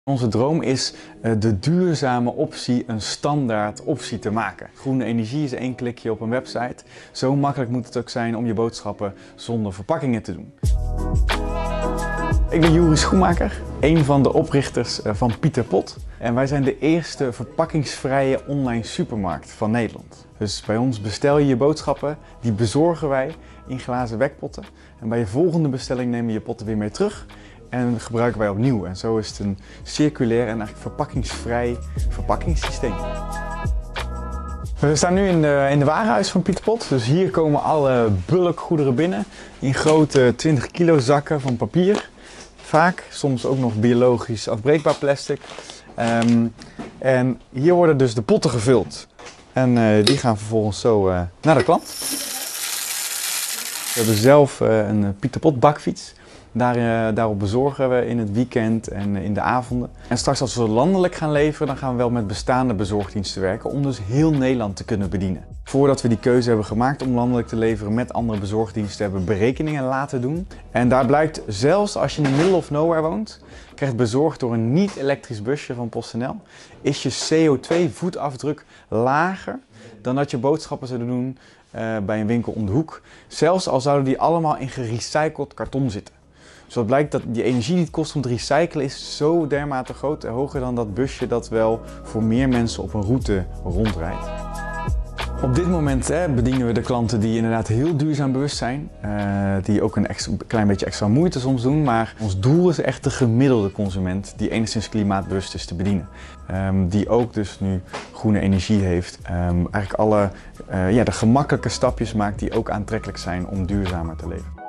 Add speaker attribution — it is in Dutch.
Speaker 1: Onze droom is de duurzame optie een standaard optie te maken. Groene energie is 1 klikje op een website. Zo makkelijk moet het ook zijn om je boodschappen zonder verpakkingen te doen. Ik ben Joeri Schoenmaker, een van de oprichters van Pieter Pot. En wij zijn de eerste verpakkingsvrije online supermarkt van Nederland. Dus bij ons bestel je je boodschappen, die bezorgen wij in glazen wekpotten. En bij je volgende bestelling nemen we je potten weer mee terug. En gebruiken wij opnieuw. En zo is het een circulair en eigenlijk verpakkingsvrij verpakkingssysteem. We staan nu in de warenhuis van Pieter Pot. Dus hier komen alle bulkgoederen binnen. In grote 20 kilo zakken van papier. Vaak, soms ook nog biologisch afbreekbaar plastic. En hier worden dus de potten gevuld. En die gaan vervolgens zo naar de klant. We hebben zelf een Pieter Pot bakfiets. Daarop bezorgen we in het weekend en in de avonden. En straks als we landelijk gaan leveren, dan gaan we wel met bestaande bezorgdiensten werken om dus heel Nederland te kunnen bedienen. Voordat we die keuze hebben gemaakt om landelijk te leveren met andere bezorgdiensten, hebben we berekeningen laten doen. En daar blijkt, zelfs als je in the middle of nowhere woont, krijgt bezorgd door een niet-elektrisch busje van PostNL, is je CO2-voetafdruk lager dan dat je boodschappen zou doen bij een winkel om de hoek. Zelfs al zouden die allemaal in gerecycled karton zitten. Dus wat blijkt, dat die energie die het kost om te recyclen is zo dermate groot, hoger dan dat busje dat wel voor meer mensen op een route rondrijdt. Op dit moment bedienen we de klanten die inderdaad heel duurzaam bewust zijn, die ook een klein beetje extra moeite soms doen, maar ons doel is echt de gemiddelde consument die enigszins klimaatbewust is te bedienen. Die ook dus nu groene energie heeft, eigenlijk alle de gemakkelijke stapjes maakt die ook aantrekkelijk zijn om duurzamer te leven.